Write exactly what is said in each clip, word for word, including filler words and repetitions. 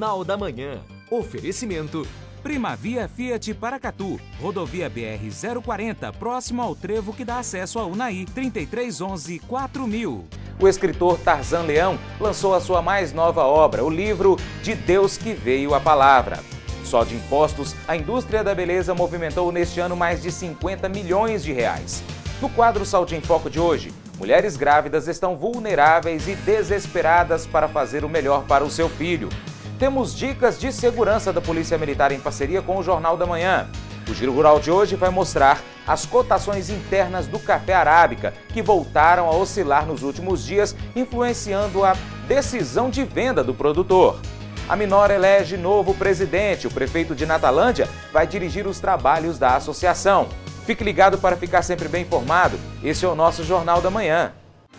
Jornal da Manhã. Oferecimento Primavia Fiat Paracatu, rodovia B R zero quarenta, próximo ao trevo que dá acesso a Unai, trinta e três onze, quatro mil. O escritor Tarzan Leão lançou a sua mais nova obra, o livro De Deus que Veio a Palavra. Só de impostos, a indústria da beleza movimentou neste ano mais de cinquenta milhões de reais. No quadro Saúde em Foco de hoje, mulheres grávidas estão vulneráveis e desesperadas para fazer o melhor para o seu filho. Temos dicas de segurança da Polícia Militar em parceria com o Jornal da Manhã. O Giro Rural de hoje vai mostrar as cotações internas do café arábica, que voltaram a oscilar nos últimos dias, influenciando a decisão de venda do produtor. A Minor elege novo presidente. O prefeito de Natalândia vai dirigir os trabalhos da associação. Fique ligado para ficar sempre bem informado. Esse é o nosso Jornal da Manhã.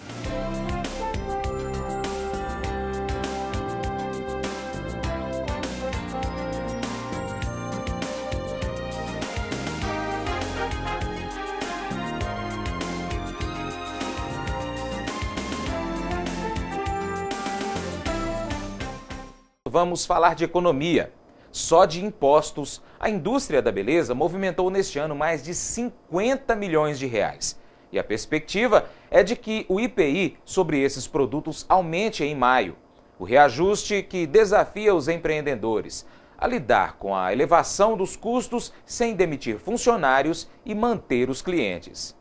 Vamos falar de economia. Só de impostos, a indústria da beleza movimentou neste ano mais de cinquenta milhões de reais. E a perspectiva é de que o I P I sobre esses produtos aumente em maio. O reajuste que desafia os empreendedores a lidar com a elevação dos custos sem demitir funcionários e manter os clientes.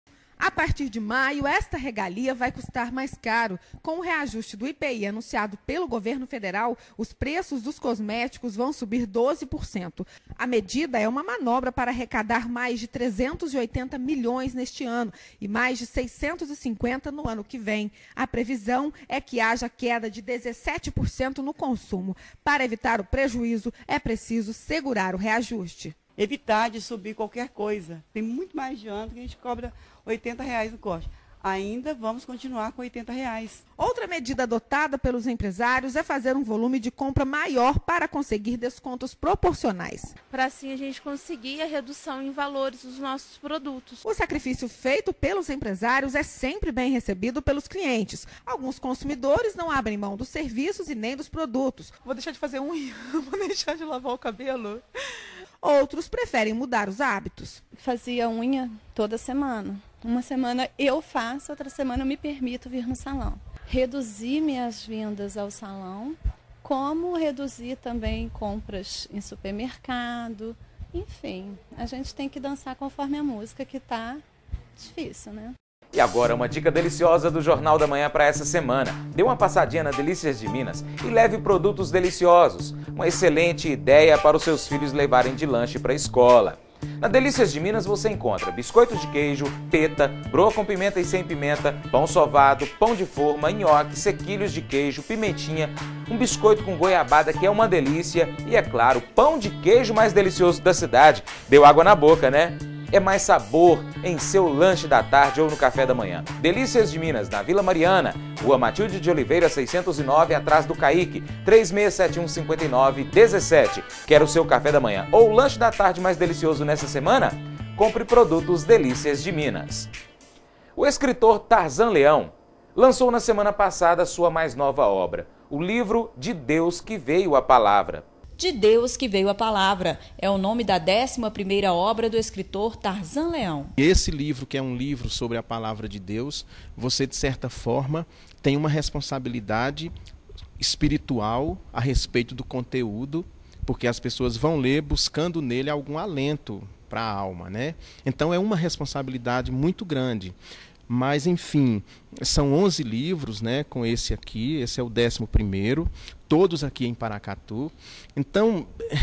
A partir de maio, esta regalia vai custar mais caro. Com o reajuste do I P I anunciado pelo governo federal, os preços dos cosméticos vão subir doze por cento. A medida é uma manobra para arrecadar mais de trezentos e oitenta milhões neste ano e mais de seiscentos e cinquenta no ano que vem. A previsão é que haja queda de dezessete por cento no consumo. Para evitar o prejuízo, é preciso segurar o reajuste. Evitar de subir qualquer coisa. Tem muito mais de ano que a gente cobra oitenta reais no corte. Ainda vamos continuar com oitenta reais. Outra medida adotada pelos empresários é fazer um volume de compra maior para conseguir descontos proporcionais. Para assim a gente conseguir a redução em valores dos nossos produtos. O sacrifício feito pelos empresários é sempre bem recebido pelos clientes. Alguns consumidores não abrem mão dos serviços e nem dos produtos. Vou deixar de fazer unha, vou deixar de lavar o cabelo. Outros preferem mudar os hábitos. Fazia unha toda semana. Uma semana eu faço, outra semana eu me permito vir no salão. Reduzir minhas vindas ao salão, como reduzir também compras em supermercado. Enfim, a gente tem que dançar conforme a música, que tá difícil, né? E agora uma dica deliciosa do Jornal da Manhã para essa semana. Dê uma passadinha na Delícias de Minas e leve produtos deliciosos. Uma excelente ideia para os seus filhos levarem de lanche para a escola. Na Delícias de Minas você encontra biscoitos de queijo, peta, broa com pimenta e sem pimenta, pão sovado, pão de forma, nhoque, sequilhos de queijo, pimentinha, um biscoito com goiabada que é uma delícia e, é claro, pão de queijo mais delicioso da cidade. Deu água na boca, né? É mais sabor em seu lanche da tarde ou no café da manhã. Delícias de Minas, na Vila Mariana, Rua Matilde de Oliveira, seiscentos e nove, atrás do Caique, três seis sete um, cinco nove um sete. Quer o seu café da manhã ou o lanche da tarde mais delicioso nessa semana? Compre produtos Delícias de Minas. O escritor Tarzan Leão lançou na semana passada sua mais nova obra, o livro De Deus que Veio a Palavra. De Deus que Veio a Palavra é o nome da décima primeira obra do escritor Tarzan Leão. Esse livro, que é um livro sobre a palavra de Deus, você, de certa forma, tem uma responsabilidade espiritual a respeito do conteúdo, porque as pessoas vão ler buscando nele algum alento para a alma, né? Então é uma responsabilidade muito grande. Mas, enfim, são onze livros, né, com esse aqui, esse é o décimo primeiro, todos aqui em Paracatu. Então,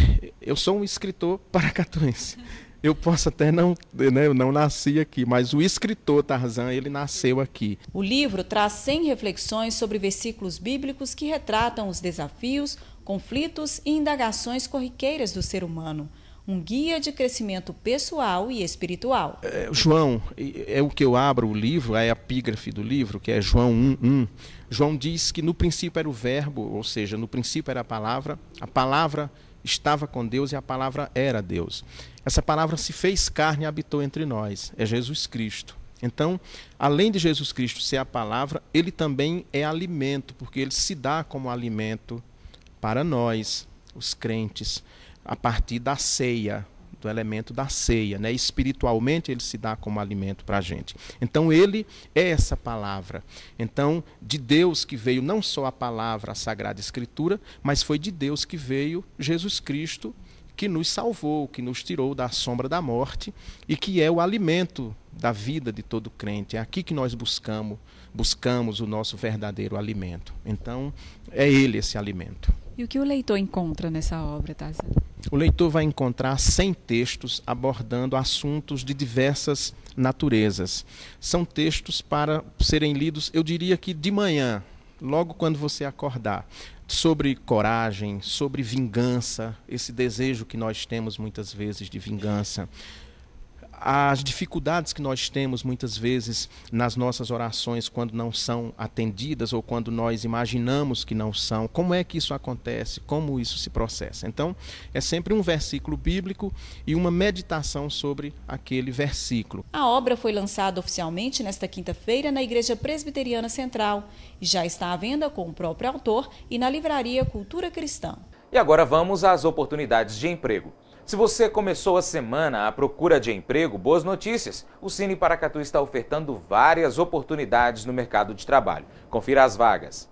eu sou um escritor paracatuense. Eu posso até não, né, eu não nasci aqui, mas o escritor Tarzan, ele nasceu aqui. O livro traz cem reflexões sobre versículos bíblicos que retratam os desafios, conflitos e indagações corriqueiras do ser humano. Um guia de crescimento pessoal e espiritual. É, João, é o que eu abro o livro, é a epígrafe do livro, que é João um, um. João diz que no princípio era o verbo, ou seja, no princípio era a palavra, a palavra estava com Deus e a palavra era Deus. Essa palavra se fez carne e habitou entre nós, é Jesus Cristo. Então, além de Jesus Cristo ser a palavra, ele também é alimento, porque ele se dá como alimento para nós, os crentes, a partir da ceia, do elemento da ceia, né? Espiritualmente ele se dá como alimento para a gente. Então ele é essa palavra. Então, de Deus que veio não só a palavra, a Sagrada Escritura, mas foi de Deus que veio Jesus Cristo, que nos salvou, que nos tirou da sombra da morte e que é o alimento da vida de todo crente. É aqui que nós buscamos, buscamos o nosso verdadeiro alimento. Então, é ele esse alimento. E o que o leitor encontra nessa obra, Tarzan? O leitor vai encontrar cem textos abordando assuntos de diversas naturezas. São textos para serem lidos, eu diria que de manhã, logo quando você acordar, sobre coragem, sobre vingança, esse desejo que nós temos muitas vezes de vingança, as dificuldades que nós temos muitas vezes nas nossas orações quando não são atendidas ou quando nós imaginamos que não são, como é que isso acontece, como isso se processa. Então, é sempre um versículo bíblico e uma meditação sobre aquele versículo. A obra foi lançada oficialmente nesta quinta-feira na Igreja Presbiteriana Central e já está à venda com o próprio autor e na livraria Cultura Cristã. E agora vamos às oportunidades de emprego. Se você começou a semana à procura de emprego, boas notícias! O Cine Paracatu está ofertando várias oportunidades no mercado de trabalho. Confira as vagas.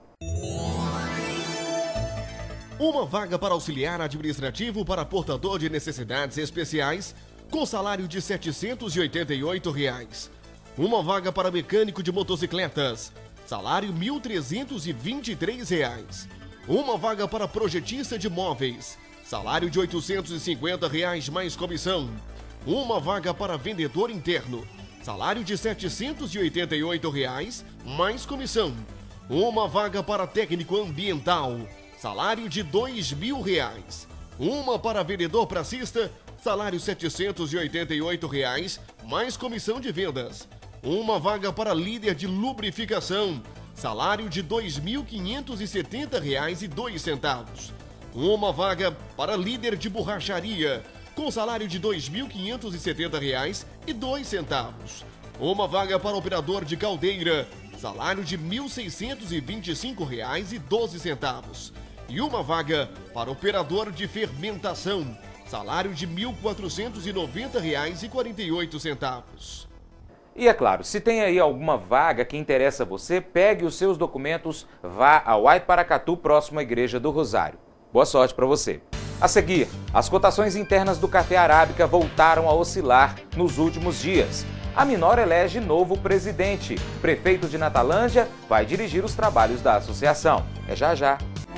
Uma vaga para auxiliar administrativo para portador de necessidades especiais, com salário de setecentos e oitenta e oito reais. Uma vaga para mecânico de motocicletas, salário mil trezentos e vinte e três reais. Uma vaga para projetista de móveis, salário de oitocentos e cinquenta reais mais comissão. Uma vaga para vendedor interno, salário de setecentos e oitenta e oito reais mais comissão. Uma vaga para técnico ambiental, salário de dois mil reais. Uma para vendedor pracista, salário setecentos e oitenta e oito reais mais comissão de vendas. Uma vaga para líder de lubrificação, salário de dois mil quinhentos e setenta reais e dois centavos. Uma vaga para líder de borracharia, com salário de dois mil quinhentos e setenta reais e dois centavos. Uma vaga para operador de caldeira, salário de mil seiscentos e vinte e cinco reais e doze centavos. E uma vaga para operador de fermentação, salário de mil quatrocentos e noventa reais e quarenta e oito centavos. E é claro, se tem aí alguma vaga que interessa a você, pegue os seus documentos, vá ao Uai Paracatu, próximo à Igreja do Rosário. Boa sorte para você. A seguir, as cotações internas do café arábica voltaram a oscilar nos últimos dias. A Minor elege novo presidente. Prefeito de Natalândia vai dirigir os trabalhos da associação. É já já.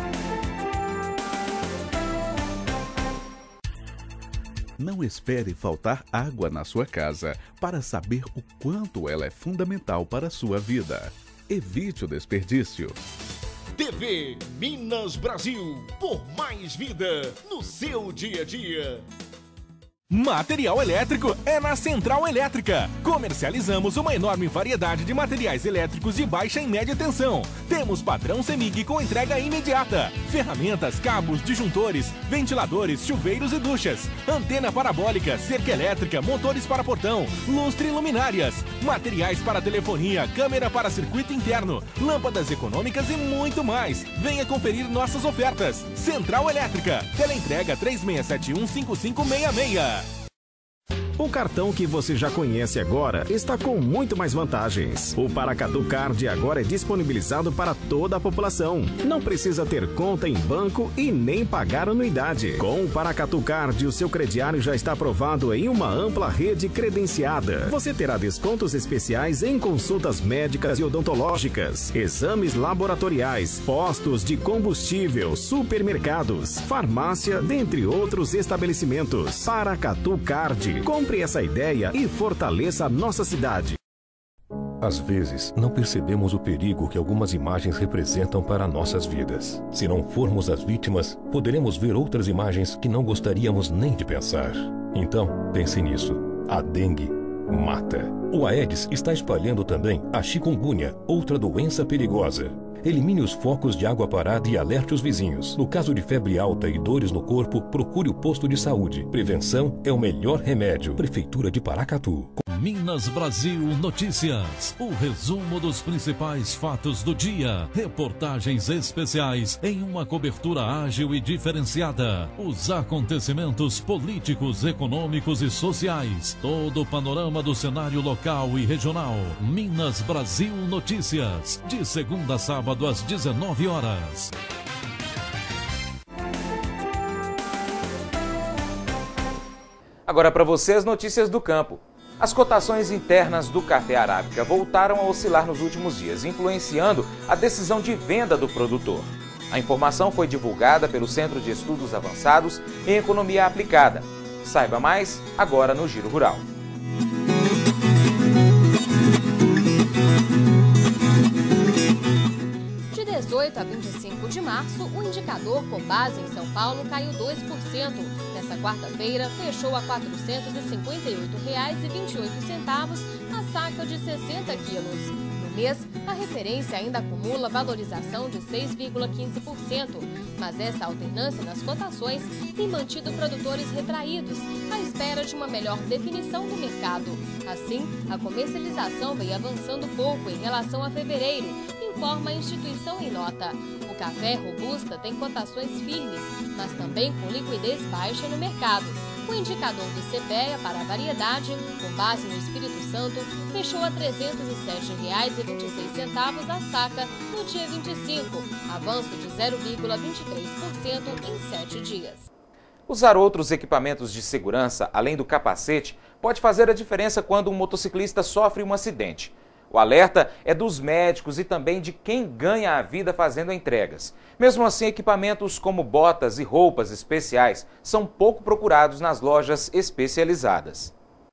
Não espere faltar água na sua casa para saber o quanto ela é fundamental para a sua vida. Evite o desperdício. T V Minas Brasil, por mais vida no seu dia a dia. Material elétrico é na Central Elétrica. Comercializamos uma enorme variedade de materiais elétricos de baixa e média tensão. Temos padrão CEMIG com entrega imediata. Ferramentas, cabos, disjuntores, ventiladores, chuveiros e duchas. Antena parabólica, cerca elétrica, motores para portão, lustre e luminárias. Materiais para telefonia, câmera para circuito interno, lâmpadas econômicas e muito mais. Venha conferir nossas ofertas. Central Elétrica. Teleentrega três seis sete um cinco cinco seis seis. O cartão que você já conhece agora está com muito mais vantagens. O Paracatu Card agora é disponibilizado para toda a população. Não precisa ter conta em banco e nem pagar anuidade. Com o Paracatu Card, o seu crediário já está aprovado em uma ampla rede credenciada. Você terá descontos especiais em consultas médicas e odontológicas, exames laboratoriais, postos de combustível, supermercados, farmácia, dentre outros estabelecimentos. Paracatu Card. Compre essa ideia e fortaleça a nossa cidade. Às vezes, não percebemos o perigo que algumas imagens representam para nossas vidas. Se não formos as vítimas, poderemos ver outras imagens que não gostaríamos nem de pensar. Então, pense nisso. A dengue mata. O Aedes está espalhando também a chikungunya, outra doença perigosa. Elimine os focos de água parada e alerte os vizinhos. No caso de febre alta e dores no corpo, procure o posto de saúde. Prevenção é o melhor remédio. Prefeitura de Paracatu. Minas Brasil Notícias, o resumo dos principais fatos do dia, reportagens especiais em uma cobertura ágil e diferenciada, os acontecimentos políticos, econômicos e sociais, todo o panorama do cenário local e regional. Minas Brasil Notícias, de segunda a sábado às dezenove horas. Agora para você as notícias do campo. As cotações internas do café arábica voltaram a oscilar nos últimos dias, influenciando a decisão de venda do produtor. A informação foi divulgada pelo Centro de Estudos Avançados em Economia Aplicada. Saiba mais agora no Giro Rural. De dezoito a vinte e cinco de março, o indicador Cobase em São Paulo caiu dois por cento. Nessa quarta-feira, fechou a quatrocentos e cinquenta e oito reais e vinte e oito centavos a saca de sessenta quilos. No mês, a referência ainda acumula valorização de seis vírgula quinze por cento, mas essa alternância nas cotações tem mantido produtores retraídos, à espera de uma melhor definição do mercado. Assim, a comercialização vem avançando pouco em relação a fevereiro, informa a instituição em nota. O café robusta tem cotações firmes, mas também com liquidez baixa no mercado. O indicador do CEPEA para a variedade, com base no Espírito Santo, fechou a trezentos e sete reais e vinte e seis centavos a saca no dia vinte e cinco, avanço de zero vírgula vinte e três por cento em sete dias. Usar outros equipamentos de segurança, além do capacete, pode fazer a diferença quando um motociclista sofre um acidente. O alerta é dos médicos e também de quem ganha a vida fazendo entregas. Mesmo assim, equipamentos como botas e roupas especiais são pouco procurados nas lojas especializadas.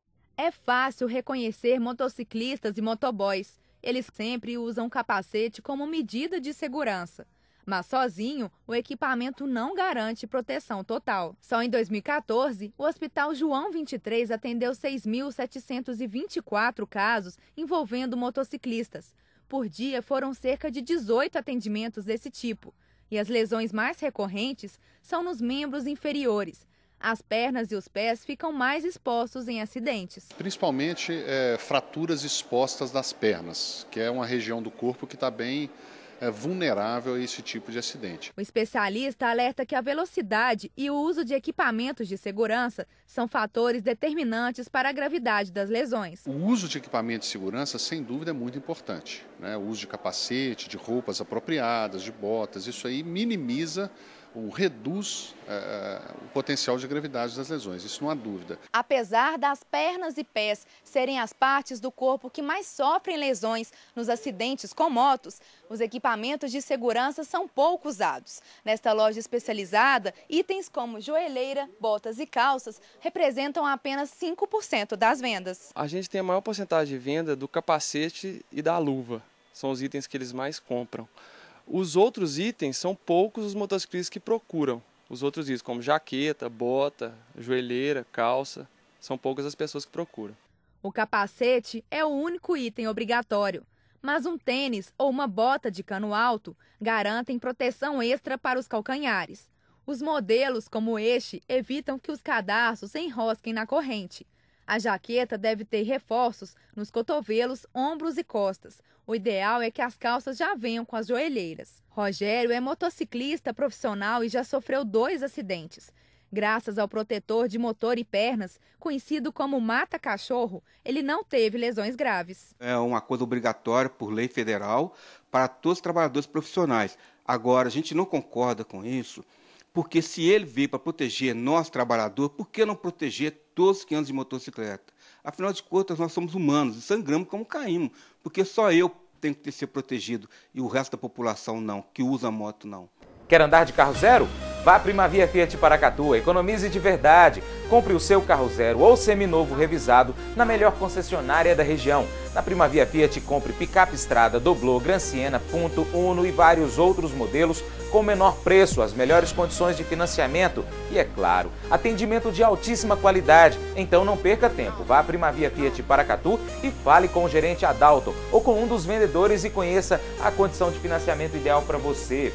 É fácil reconhecer motociclistas e motoboys. Eles sempre usam capacete como medida de segurança. Mas sozinho, o equipamento não garante proteção total. Só em dois mil e quatorze, o Hospital João vinte e três atendeu seis mil setecentos e vinte e quatro casos envolvendo motociclistas. Por dia, foram cerca de dezoito atendimentos desse tipo. E as lesões mais recorrentes são nos membros inferiores. As pernas e os pés ficam mais expostos em acidentes. Principalmente é, fraturas expostas das pernas, que é uma região do corpo que está bem é vulnerável a esse tipo de acidente. O especialista alerta que a velocidade e o uso de equipamentos de segurança são fatores determinantes para a gravidade das lesões. O uso de equipamentos de segurança, sem dúvida, é muito importante, né? O uso de capacete, de roupas apropriadas, de botas, isso aí minimiza ou reduz é, o potencial de gravidade das lesões, isso não há dúvida. Apesar das pernas e pés serem as partes do corpo que mais sofrem lesões nos acidentes com motos, os equipamentos de segurança são pouco usados. Nesta loja especializada, itens como joelheira, botas e calças representam apenas cinco por cento das vendas. A gente tem a maior porcentagem de venda do capacete e da luva, são os itens que eles mais compram. Os outros itens são poucos os motociclistas que procuram. Os outros itens, como jaqueta, bota, joelheira, calça, são poucas as pessoas que procuram. O capacete é o único item obrigatório, mas um tênis ou uma bota de cano alto garantem proteção extra para os calcanhares. Os modelos, como este, evitam que os cadarços se enrosquem na corrente. A jaqueta deve ter reforços nos cotovelos, ombros e costas. O ideal é que as calças já venham com as joelheiras. Rogério é motociclista profissional e já sofreu dois acidentes. Graças ao protetor de motor e pernas, conhecido como mata-cachorro, ele não teve lesões graves. É uma coisa obrigatória por lei federal para todos os trabalhadores profissionais. Agora, a gente não concorda com isso, porque se ele veio para proteger nós, trabalhadores, por que não proteger todos que andam de motocicleta? Afinal de contas, nós somos humanos e sangramos como caímos, porque só eu tenho que ser protegido e o resto da população não, que usa moto não. Quer andar de carro zero? Vá à Primavia Fiat Paracatu, economize de verdade. Compre o seu carro zero ou seminovo revisado na melhor concessionária da região. Na Primavia Fiat, compre picape Estrada, Doblô, Gran Siena, Punto, Uno e vários outros modelos com menor preço, as melhores condições de financiamento e, é claro, atendimento de altíssima qualidade. Então não perca tempo, vá à Primavia Fiat Paracatu e fale com o gerente Adalto ou com um dos vendedores e conheça a condição de financiamento ideal para você.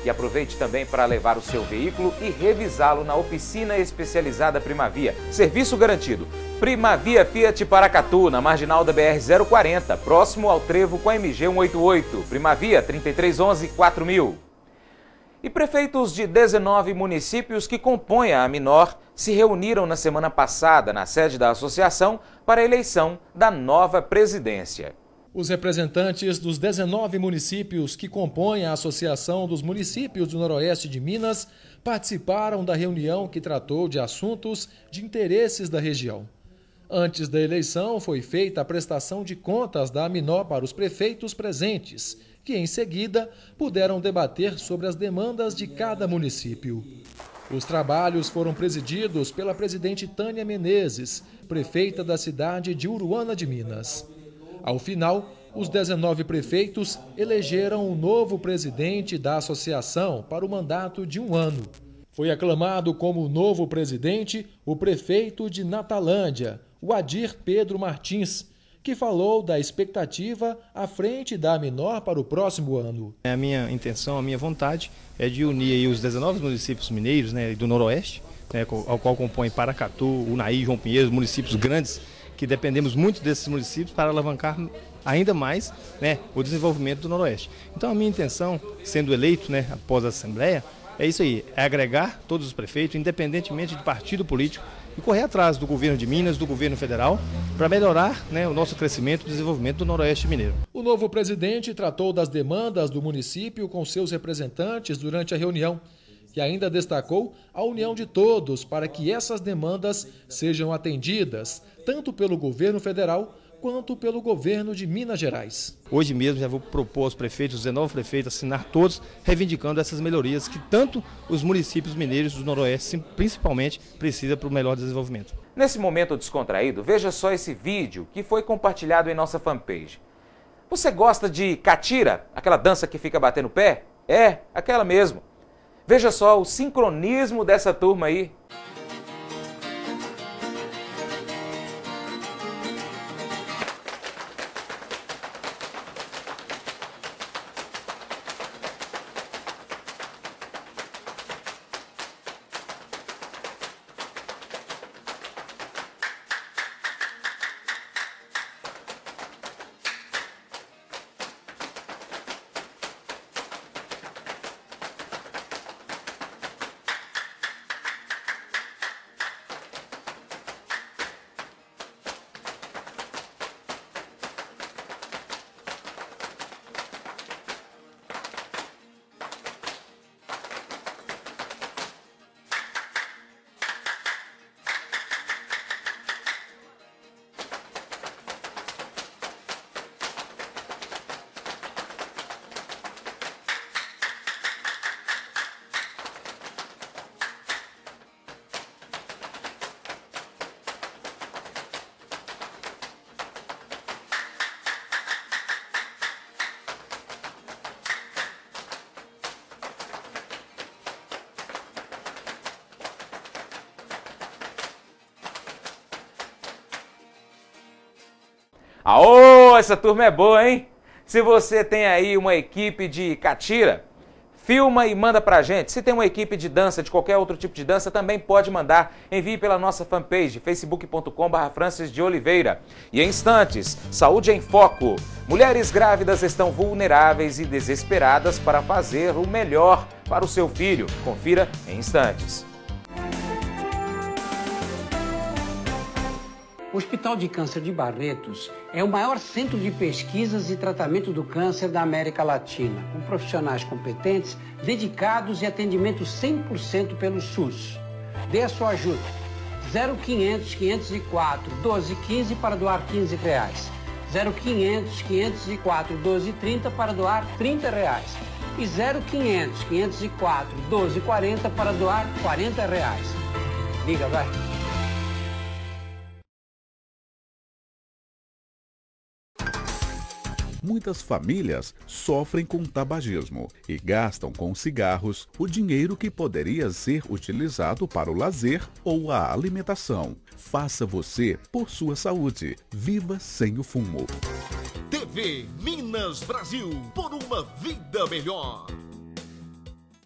E aproveite também para levar o seu veículo e revisá-lo na oficina especializada Primavia. Serviço garantido. Primavia Fiat Paracatu, na marginal da B R zero quarenta, próximo ao trevo com a M G cento e oitenta e oito. Primavia trinta e três onze, quatro mil. E prefeitos de dezenove municípios que compõem a Aminor se reuniram na semana passada na sede da associação para a eleição da nova presidência. Os representantes dos dezenove municípios que compõem a Associação dos Municípios do Noroeste de Minas participaram da reunião que tratou de assuntos de interesses da região. Antes da eleição, foi feita a prestação de contas da Aminor para os prefeitos presentes, que em seguida puderam debater sobre as demandas de cada município. Os trabalhos foram presididos pela presidente Tânia Menezes, prefeita da cidade de Uruana de Minas. Ao final, os dezenove prefeitos elegeram o novo presidente da associação para o mandato de um ano. Foi aclamado como novo presidente o prefeito de Natalândia, o Adir Pedro Martins, que falou da expectativa à frente da Aminor para o próximo ano. A minha intenção, a minha vontade é de unir aí os dezenove municípios mineiros, né, do Noroeste, né, ao qual compõem Paracatu, Unaí, João Pinheiro, municípios grandes, que dependemos muito desses municípios para alavancar ainda mais, né, o desenvolvimento do Noroeste. Então a minha intenção, sendo eleito, né, após a Assembleia, é isso aí, é agregar todos os prefeitos, independentemente de partido político, e correr atrás do governo de Minas, do governo federal, para melhorar, né, o nosso crescimento e desenvolvimento do Noroeste mineiro. O novo presidente tratou das demandas do município com seus representantes durante a reunião e ainda destacou a união de todos para que essas demandas sejam atendidas, tanto pelo governo federal quanto pelo governo de Minas Gerais. Hoje mesmo já vou propor aos prefeitos, os dezenove prefeitos, assinar todos, reivindicando essas melhorias que tanto os municípios mineiros do Noroeste, principalmente, precisam para o melhor desenvolvimento. Nesse momento descontraído, veja só esse vídeo que foi compartilhado em nossa fanpage. Você gosta de catira, aquela dança que fica batendo pé? É, aquela mesmo. Veja só o sincronismo dessa turma aí. Aô, essa turma é boa, hein? Se você tem aí uma equipe de catira, filma e manda pra gente. Se tem uma equipe de dança, de qualquer outro tipo de dança, também pode mandar. Envie pela nossa fanpage, facebook ponto com barra Francis de Oliveira. E em instantes, Saúde em Foco. Mulheres grávidas estão vulneráveis e desesperadas para fazer o melhor para o seu filho. Confira em instantes. O Hospital de Câncer de Barretos é o maior centro de pesquisas e tratamento do câncer da América Latina, com profissionais competentes, dedicados e atendimento cem por cento pelo SUS. Dê a sua ajuda. zero quinhentos, quinhentos e quatro, doze quinze para doar quinze reais. zero quinhentos, quinhentos e quatro, doze trinta para doar trinta reais. E zero quinhentos, quinhentos e quatro, doze quarenta para doar quarenta reais. Liga, vai. Muitas famílias sofrem com tabagismo e gastam com cigarros o dinheiro que poderia ser utilizado para o lazer ou a alimentação. Faça você por sua saúde. Viva sem o fumo. T V Minas Brasil, por uma vida melhor.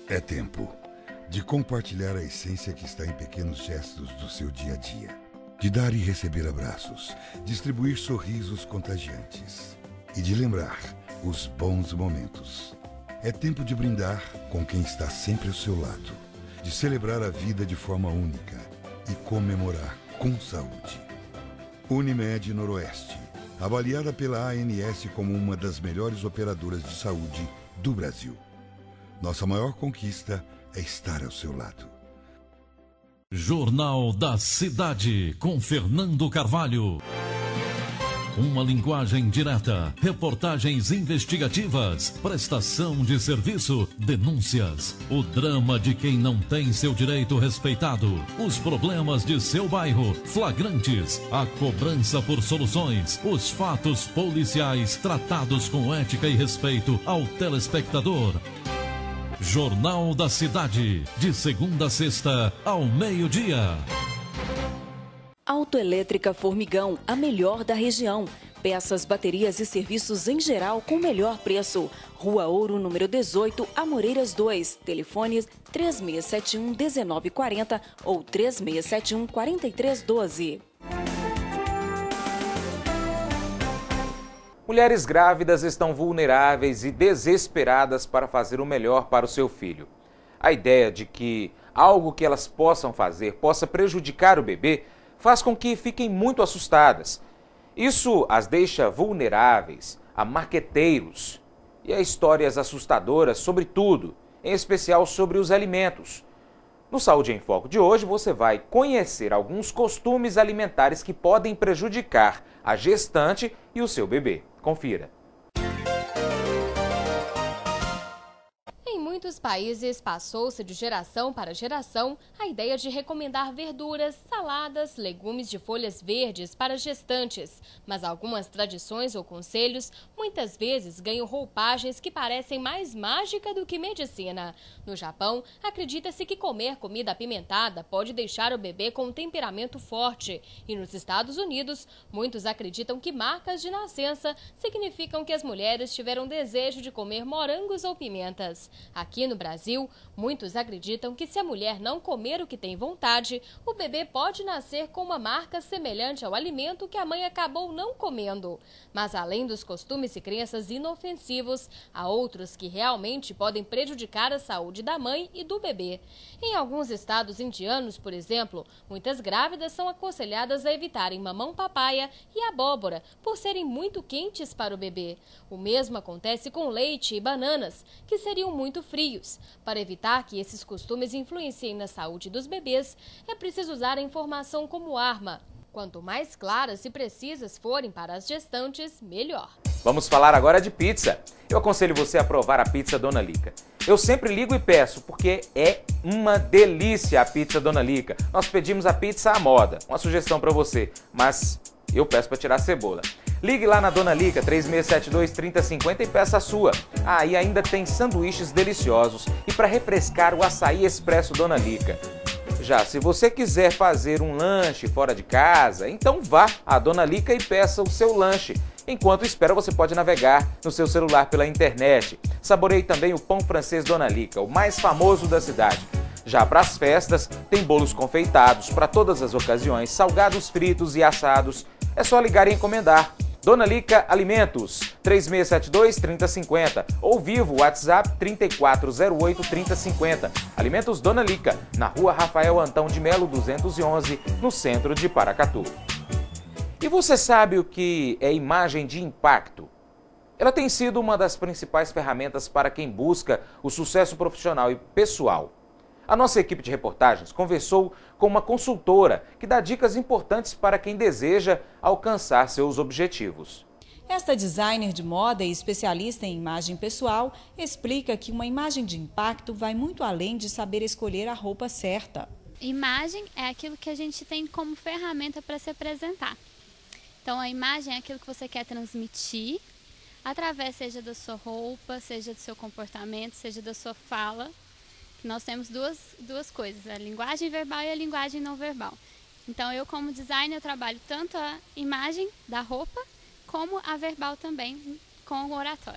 É tempo de compartilhar a essência que está em pequenos gestos do seu dia a dia. De dar e receber abraços, distribuir sorrisos contagiantes e de lembrar os bons momentos. É tempo de brindar com quem está sempre ao seu lado, de celebrar a vida de forma única e comemorar com saúde. Unimed Noroeste, avaliada pela A N S como uma das melhores operadoras de saúde do Brasil. Nossa maior conquista é estar ao seu lado. Jornal da Cidade, com Fernando Carvalho. Uma linguagem direta, reportagens investigativas, prestação de serviço, denúncias, o drama de quem não tem seu direito respeitado, os problemas de seu bairro, flagrantes, a cobrança por soluções, os fatos policiais tratados com ética e respeito ao telespectador. Jornal da Cidade, de segunda a sexta, ao meio-dia. Autoelétrica Formigão, a melhor da região. Peças, baterias e serviços em geral com o melhor preço. Rua Ouro, número dezoito, Amoreiras dois. Telefones três seis sete um, um nove quatro zero ou três seis sete um, quatro três um dois. Mulheres grávidas estão vulneráveis e desesperadas para fazer o melhor para o seu filho. A ideia de que algo que elas possam fazer possa prejudicar o bebê faz com que fiquem muito assustadas. Isso as deixa vulneráveis a marqueteiros e a histórias assustadoras sobre tudo, em especial sobre os alimentos. No Saúde em Foco de hoje, você vai conhecer alguns costumes alimentares que podem prejudicar a gestante e o seu bebê. Confira. Em muitos países, passou-se de geração para geração a ideia de recomendar verduras, saladas, legumes de folhas verdes para gestantes. Mas algumas tradições ou conselhos muitas vezes ganham roupagens que parecem mais mágica do que medicina. No Japão, acredita-se que comer comida apimentada pode deixar o bebê com um temperamento forte. E nos Estados Unidos, muitos acreditam que marcas de nascença significam que as mulheres tiveram desejo de comer morangos ou pimentas. Aqui no Brasil, muitos acreditam que se a mulher não comer o que tem vontade, o bebê pode nascer com uma marca semelhante ao alimento que a mãe acabou não comendo. Mas além dos costumes e crenças inofensivos, há outros que realmente podem prejudicar a saúde da mãe e do bebê. Em alguns estados indianos, por exemplo, muitas grávidas são aconselhadas a evitarem mamão-papaya e abóbora, por serem muito quentes para o bebê. O mesmo acontece com leite e bananas, que seriam muito frios. Para evitar que esses costumes influenciem na saúde dos bebês, é preciso usar a informação como arma. Quanto mais claras e precisas forem para as gestantes, melhor. Vamos falar agora de pizza. Eu aconselho você a provar a pizza Dona Lica. Eu sempre ligo e peço, porque é uma delícia a pizza Dona Lica. Nós pedimos a pizza à moda. Uma sugestão para você, mas eu peço para tirar a cebola. Ligue lá na Dona Lica, três seis sete dois, três zero cinco zero e peça a sua. Ah, e ainda tem sanduíches deliciosos e para refrescar o açaí expresso Dona Lica. Já se você quiser fazer um lanche fora de casa, então vá à Dona Lica e peça o seu lanche. Enquanto espera, você pode navegar no seu celular pela internet. Saboreie também o pão francês Dona Lica, o mais famoso da cidade. Já para as festas, tem bolos confeitados para todas as ocasiões, salgados fritos e assados. É só ligar e encomendar. Dona Lica Alimentos, três seis sete dois, três zero cinco zero ou vivo WhatsApp trinta e quatro zero oito, trinta cinquenta. Alimentos Dona Lica, na rua Rafael Antão de Melo, duzentos e onze, no centro de Paracatu. E você sabe o que é imagem de impacto? Ela tem sido uma das principais ferramentas para quem busca o sucesso profissional e pessoal. A nossa equipe de reportagens conversou com uma consultora que dá dicas importantes para quem deseja alcançar seus objetivos. Esta designer de moda e especialista em imagem pessoal explica que uma imagem de impacto vai muito além de saber escolher a roupa certa. Imagem é aquilo que a gente tem como ferramenta para se apresentar. Então a imagem é aquilo que você quer transmitir, através seja da sua roupa, seja do seu comportamento, seja da sua fala. Nós temos duas, duas coisas, a linguagem verbal e a linguagem não verbal. Então eu como designer eu trabalho tanto a imagem da roupa como a verbal também com oratória.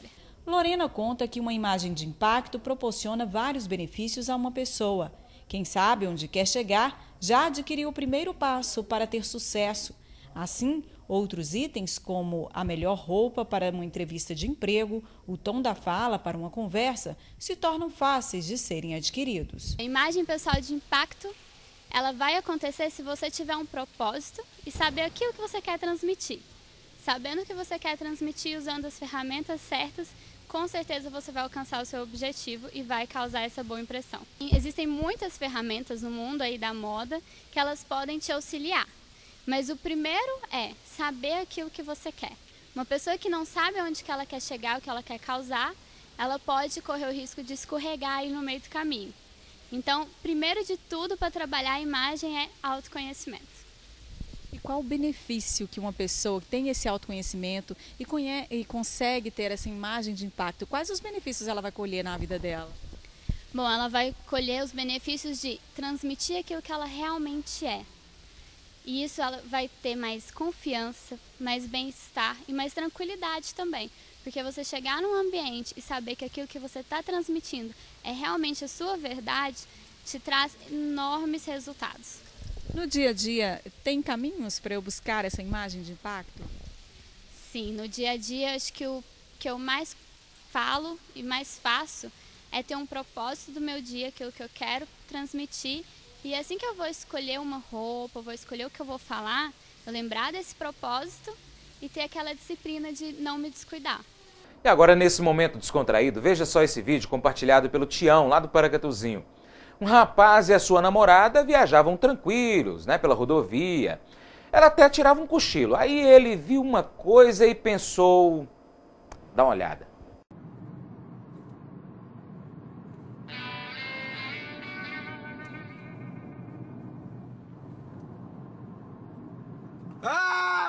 Lorena conta que uma imagem de impacto proporciona vários benefícios a uma pessoa. Quem sabe onde quer chegar já adquiriu o primeiro passo para ter sucesso. Assim, outros itens como a melhor roupa para uma entrevista de emprego, o tom da fala para uma conversa, se tornam fáceis de serem adquiridos. A imagem pessoal de impacto, ela vai acontecer se você tiver um propósito e saber aquilo que você quer transmitir. Sabendo o que você quer transmitir usando as ferramentas certas, com certeza você vai alcançar o seu objetivo e vai causar essa boa impressão. E existem muitas ferramentas no mundo aí da moda que elas podem te auxiliar. Mas o primeiro é saber aquilo que você quer. Uma pessoa que não sabe onde que ela quer chegar, o que ela quer causar, ela pode correr o risco de escorregar aí no meio do caminho. Então, primeiro de tudo para trabalhar a imagem é autoconhecimento. E qual o benefício que uma pessoa que tem esse autoconhecimento e, conhe- e consegue ter essa imagem de impacto? Quais os benefícios ela vai colher na vida dela? Bom, ela vai colher os benefícios de transmitir aquilo que ela realmente é. E isso ela vai ter mais confiança, mais bem-estar e mais tranquilidade também. Porque você chegar num ambiente e saber que aquilo que você está transmitindo é realmente a sua verdade, te traz enormes resultados. No dia a dia, tem caminhos para eu buscar essa imagem de impacto? Sim, no dia a dia acho que o que eu mais falo e mais faço é ter um propósito do meu dia, aquilo que eu quero transmitir. E assim que eu vou escolher uma roupa, vou escolher o que eu vou falar, eu lembrar desse propósito e ter aquela disciplina de não me descuidar. E agora, nesse momento descontraído, veja só esse vídeo compartilhado pelo Tião, lá do Paracatuzinho. Um rapaz e a sua namorada viajavam tranquilos, né, pela rodovia. Ela até tirava um cochilo. Aí ele viu uma coisa e pensou... Dá uma olhada. Ah!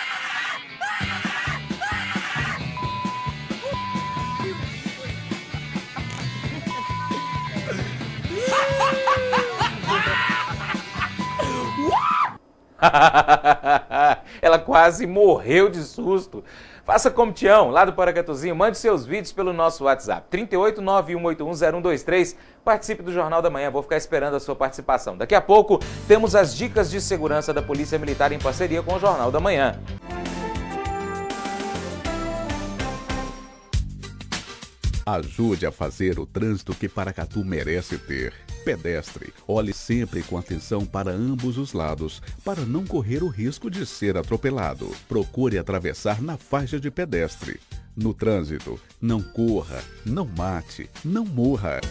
Ela quase morreu de susto. Faça como Tião, lá do Paracatuzinho, mande seus vídeos pelo nosso WhatsApp, trinta e oito, nove um oito um, zero um dois três. Participe do Jornal da Manhã, vou ficar esperando a sua participação. Daqui a pouco temos as dicas de segurança da Polícia Militar em parceria com o Jornal da Manhã. Ajude a fazer o trânsito que Paracatu merece ter. Pedestre, olhe sempre com atenção para ambos os lados, para não correr o risco de ser atropelado. Procure atravessar na faixa de pedestre. No trânsito, não corra, não mate, não morra.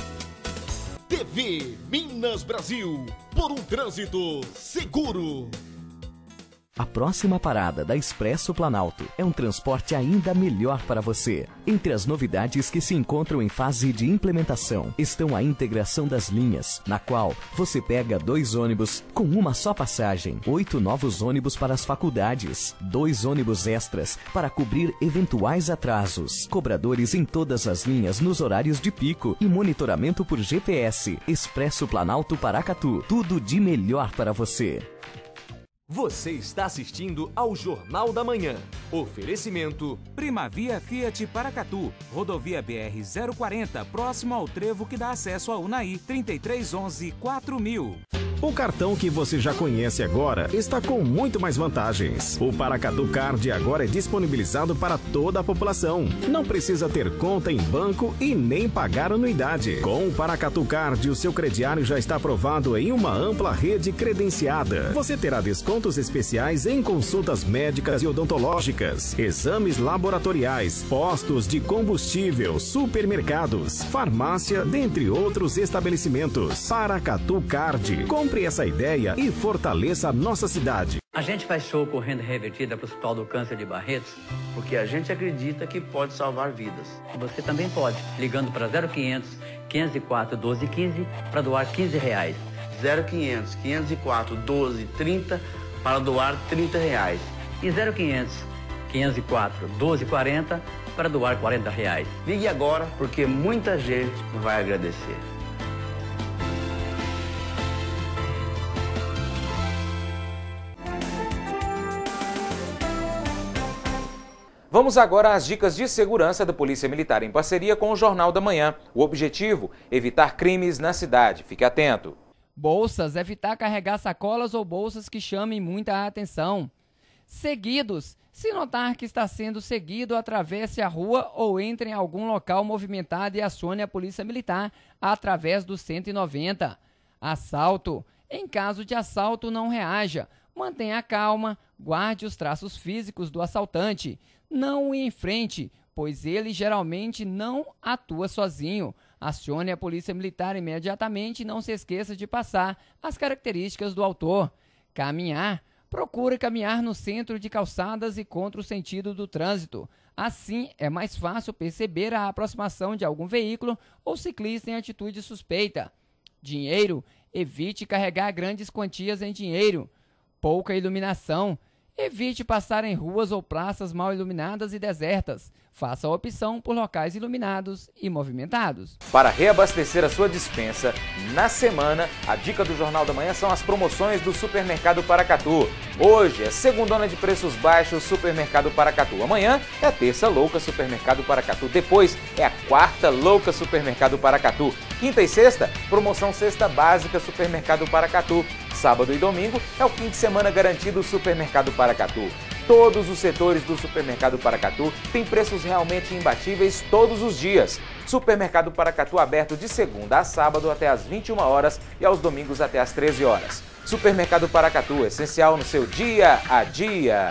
T V Minas Brasil, por um trânsito seguro. A próxima parada da Expresso Planalto é um transporte ainda melhor para você. Entre as novidades que se encontram em fase de implementação estão a integração das linhas, na qual você pega dois ônibus com uma só passagem, oito novos ônibus para as faculdades, dois ônibus extras para cobrir eventuais atrasos, cobradores em todas as linhas nos horários de pico e monitoramento por G P S. Expresso Planalto Paracatu, tudo de melhor para você. Você está assistindo ao Jornal da Manhã. Oferecimento Primavia Fiat Paracatu, rodovia B R zero quarenta, próximo ao trevo que dá acesso a Unai, trinta e três onze, quatro mil. O cartão que você já conhece agora está com muito mais vantagens. O Paracatu Card agora é disponibilizado para toda a população. Não precisa ter conta em banco e nem pagar anuidade. Com o Paracatu Card, o seu crediário já está aprovado em uma ampla rede credenciada. Você terá descontos especiais em consultas médicas e odontológicas, exames laboratoriais, postos de combustível, supermercados, farmácia, dentre outros estabelecimentos. Paracatu Card. Compre essa ideia e fortaleça a nossa cidade. A gente faz show com renda revertida para o Hospital do Câncer de Barretos porque a gente acredita que pode salvar vidas. E você também pode, ligando para zero quinhentos, quinhentos e quatro, doze quinze para doar quinze reais. zero quinhentos, quinhentos e quatro, doze trinta para doar trinta reais. E zero quinhentos, quinhentos e quatro, doze quarenta para doar quarenta reais. Ligue agora porque muita gente vai agradecer. Vamos agora às dicas de segurança da Polícia Militar em parceria com o Jornal da Manhã. O objetivo, evitar crimes na cidade. Fique atento. Bolsas, evitar carregar sacolas ou bolsas que chamem muita atenção. Seguidos, se notar que está sendo seguido, atravesse a rua ou entre em algum local movimentado e acione a Polícia Militar através do cento e noventa. Assalto, em caso de assalto não reaja, mantenha a calma, guarde os traços físicos do assaltante, não o enfrente, pois ele geralmente não atua sozinho. Acione a Polícia Militar imediatamente e não se esqueça de passar as características do autor. Caminhar. Procure caminhar no centro de calçadas e contra o sentido do trânsito. Assim, é mais fácil perceber a aproximação de algum veículo ou ciclista em atitude suspeita. Dinheiro. Evite carregar grandes quantias em dinheiro. Pouca iluminação. Evite passar em ruas ou praças mal iluminadas e desertas. Faça a opção por locais iluminados e movimentados. Para reabastecer a sua despensa, na semana, a dica do Jornal da Manhã são as promoções do Supermercado Paracatu. Hoje é segundona de preços baixos Supermercado Paracatu. Amanhã é a terça louca Supermercado Paracatu. Depois é a quarta louca Supermercado Paracatu. Quinta e sexta, promoção cesta básica Supermercado Paracatu. Sábado e domingo é o fim de semana garantido Supermercado Paracatu. Todos os setores do Supermercado Paracatu têm preços realmente imbatíveis todos os dias. Supermercado Paracatu aberto de segunda a sábado até às vinte e uma horas e aos domingos até às treze horas. Supermercado Paracatu, essencial no seu dia a dia.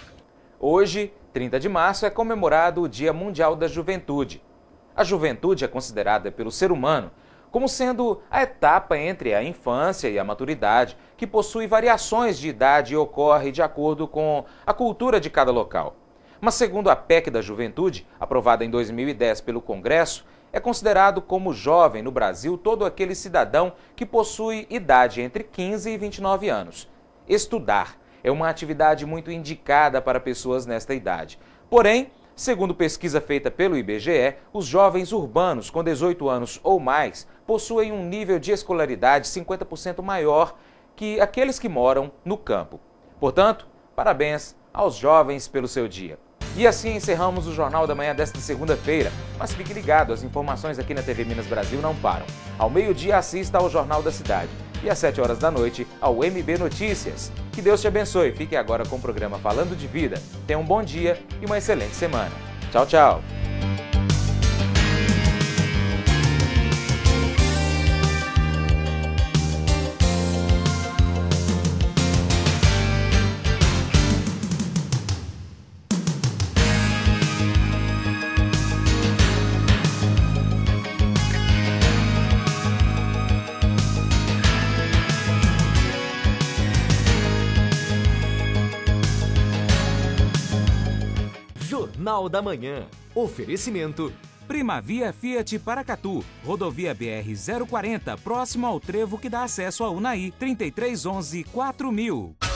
Hoje, trinta de março, é comemorado o Dia Mundial da Juventude. A juventude é considerada pelo ser humano como sendo a etapa entre a infância e a maturidade, que possui variações de idade e ocorre de acordo com a cultura de cada local. Mas segundo a P E C da Juventude, aprovada em dois mil e dez pelo Congresso, é considerado como jovem no Brasil todo aquele cidadão que possui idade entre quinze e vinte e nove anos. Estudar é uma atividade muito indicada para pessoas nesta idade. Porém, segundo pesquisa feita pelo I B G E, os jovens urbanos com dezoito anos ou mais possuem um nível de escolaridade cinquenta por cento maior que aqueles que moram no campo. Portanto, parabéns aos jovens pelo seu dia. E assim encerramos o Jornal da Manhã desta segunda-feira. Mas fique ligado, as informações aqui na T V Minas Brasil não param. Ao meio-dia assista ao Jornal da Cidade e às sete horas da noite ao M B Notícias. Que Deus te abençoe. Fique agora com o programa Falando de Vida. Tenha um bom dia e uma excelente semana. Tchau, tchau. Jornal da Manhã. Oferecimento Primavia Fiat Paracatu, rodovia B R zero quarenta, próximo ao trevo que dá acesso a Unai, trinta e três onze, quatro mil.